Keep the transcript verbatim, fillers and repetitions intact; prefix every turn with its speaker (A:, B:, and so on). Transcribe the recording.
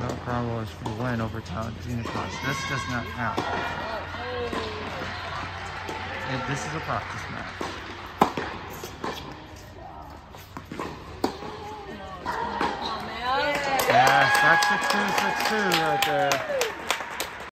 A: Mel Krywoj for the win over Gina Cross. This does not count. It, this is a practice match. Yeah, that's six two, six two right there.